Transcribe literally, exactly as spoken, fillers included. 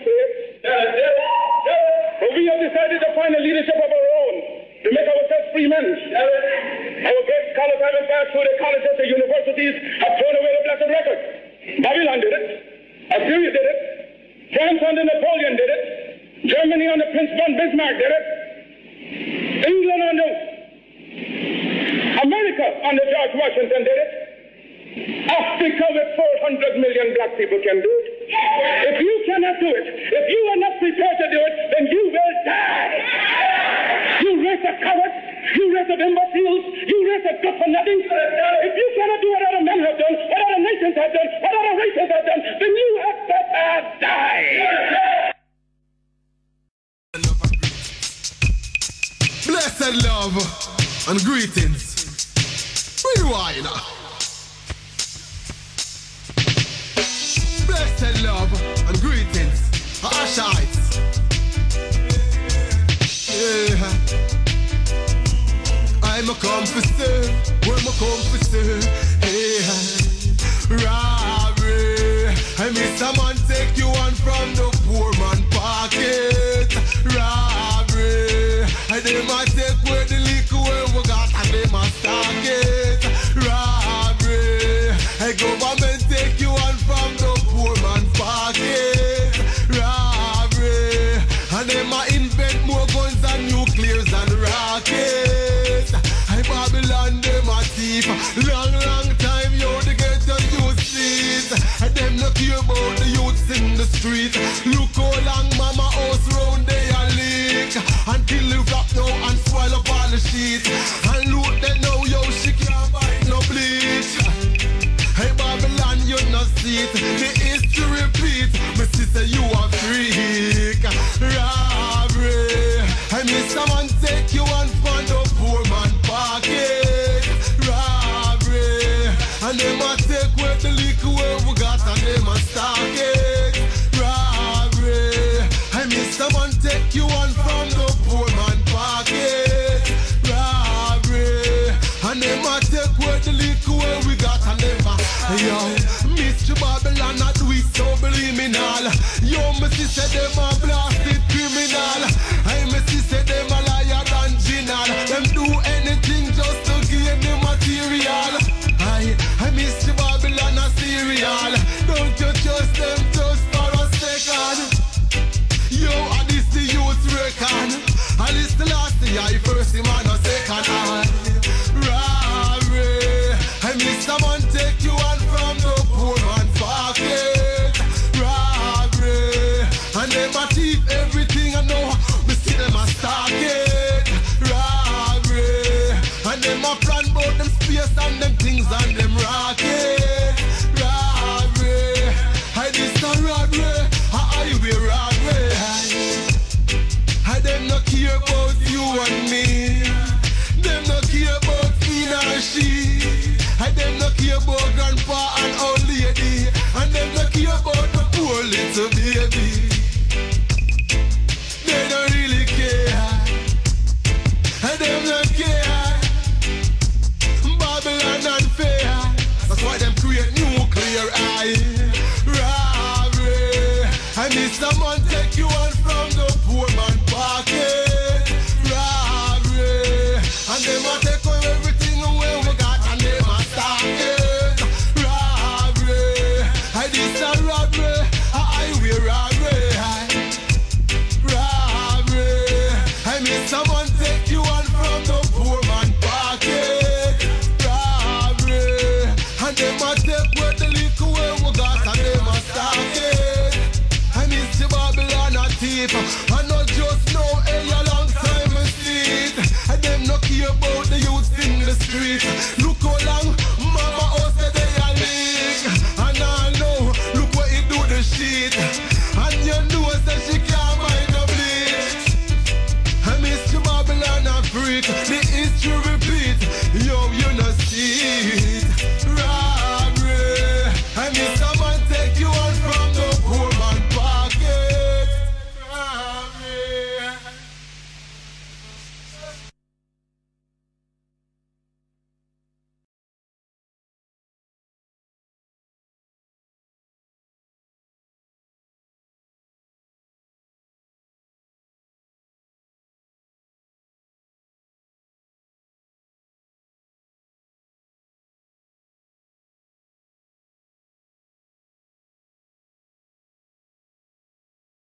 slaves. But we have decided to find a leadership of our own, to make ourselves free men. Our great scholars having passed through the colleges and universities have thrown away the blessed record. Babylon did it. Assyria did it. France under Napoleon did it. Germany under Prince von Bismarck did it. England under America under George Washington did it. Africa with four hundred million black people can do it. If you cannot do it, if you are not prepared to do it, then you will die. You race of cowards, you race of imbeciles, you race of good for nothing. If you cannot do what other men have done, what other nations have done, what other races have done, then you have better die. Blessed love and greetings. Rewind. Blessed love and greetings. Ashites. Yeah. I'm a come for serve. Where my come for serve. Yeah. Robbery. I miss a man take you on from the poor man pocket. Robbery. I them a take where the liquor where we got and them a stock it. Robbery. I government take you on from the poor man pocket. Robbery. And them a invent more guns and nuclears and rockets. I Babylon them a thief. Long, long time yo they get the youth seat. And them no care about the youths in the street. Look how long mama house round they a leak. Until you drop down and swallow up all the sheets. And look that now yo she can't buy no bleach. Hey Babylon you no see it. The history repeat. My sister you a freak. Robbery. I miss someone take you on from the poor man pocket. Robbery. And them a take where the liquor where we got and them a stock it. Robbery. I miss someone take you on from the poor man pocket. Robbery. And them a take where the liquor where we got and them a. Yo, Mister Babylon a do it so criminal. Yo, me sister them a blasted criminal. I me sister them a liar than Ginal. Them do anything just to gain the material. I, I Mister Babylon a serial. Don't you trust them just for a second. Yo, and this the youth reckon. And this the last the I first him and a second. I, robbery. I miss someone take you on from the poor man's pocket. Robbery. And them a thief everything I know. We see them a stock it. Robbery. And them a plan about them space and them things and them rocket. Robbery. I this a robbery. I highway robbery. I them no care about you and me. Them no care about me nor she. I them no care about grandpa and old lady. And them no care about the poor little baby. They don't really care. And them no care. Babylon unfair. That's why them create nuclear eye. Robbery. I miss someone take you on from the poor man pocket. Robbery. And them a take away everything away we got and them a stock it. Robbery. I this a robbery. A highway robbery. Robbery. I miss someone take you on from the poor man pocket. Robbery. And them a take where the liquor where we got and them a stock it. I miss the Babylon a thief.